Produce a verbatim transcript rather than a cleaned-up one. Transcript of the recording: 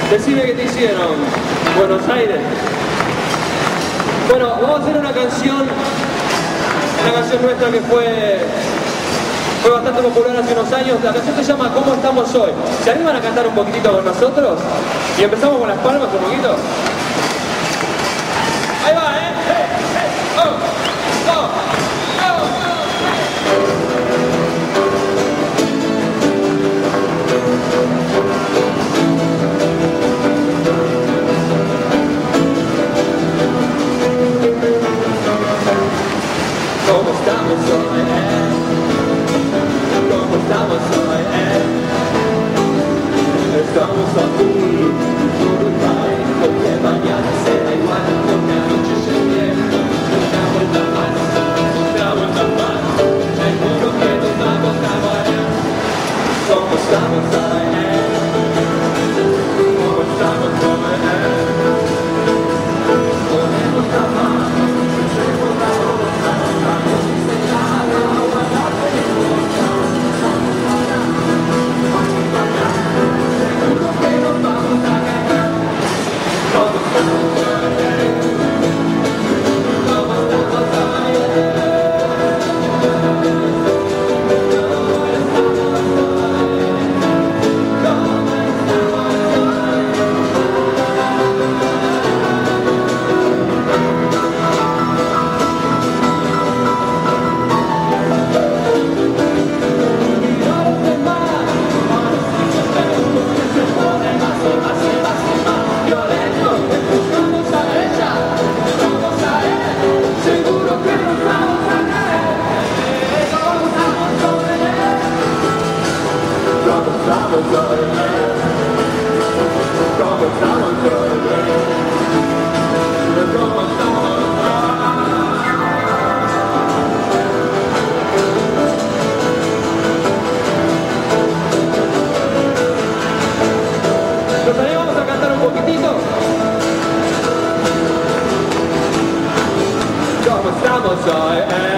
Decime qué te hicieron, Buenos Aires. Bueno, vamos a hacer una canción, una canción nuestra que fue, fue bastante popular hace unos años. La canción se llama ¿Cómo estamos hoy? ¿Se animan a cantar un poquitito con nosotros? Y empezamos con las palmas un poquito. Ahí va, ¿eh? Hey, hey, oh, oh, oh, oh. ¿Cómo estamos hoy, eh? ¿Cómo estamos hoy, eh? Estamos aquí, todo el país, porque mañana será igual, porque anoche llegué, una vuelta más, una vuelta más, seguro que nos vamos a morir. ¿Cómo estamos hoy, eh? ¿Cómo estamos hoy, eh? Podemos amar, podemos amar. ¿Nos animamos a cantar un poquitito? ¿Cómo estamos hoy, eh?